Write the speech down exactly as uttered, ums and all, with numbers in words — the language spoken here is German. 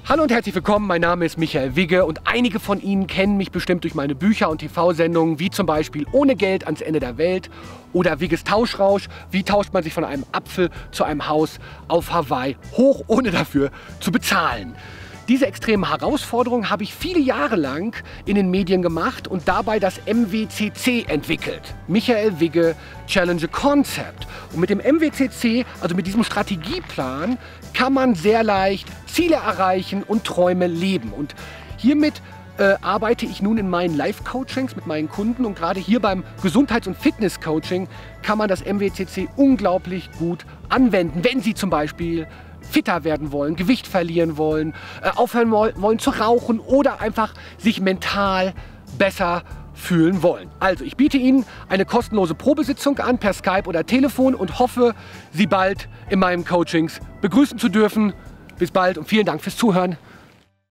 Hallo und herzlich willkommen, mein Name ist Michael Wigge und einige von Ihnen kennen mich bestimmt durch meine Bücher und T V-Sendungen, wie zum Beispiel Ohne Geld ans Ende der Welt oder Wigges Tauschrausch, wie tauscht man sich von einem Apfel zu einem Haus auf Hawaii hoch, ohne dafür zu bezahlen. Diese extremen Herausforderungen habe ich viele Jahre lang in den Medien gemacht und dabei das M W C C entwickelt. Michael Wigge Challenge Concept. Und mit dem M W C C, also mit diesem Strategieplan, kann man sehr leicht Ziele erreichen und Träume leben. Und hiermit äh, arbeite ich nun in meinen Live-Coachings mit meinen Kunden und gerade hier beim Gesundheits- und Fitness-Coaching kann man das M W C C unglaublich gut anwenden, wenn Sie zum Beispiel fitter werden wollen, Gewicht verlieren wollen, äh, aufhören wollen zu rauchen oder einfach sich mental besser fühlen wollen. Also ich biete Ihnen eine kostenlose Probesitzung an per Skype oder Telefon und hoffe, Sie bald in meinen Coachings begrüßen zu dürfen. Bis bald und vielen Dank fürs Zuhören.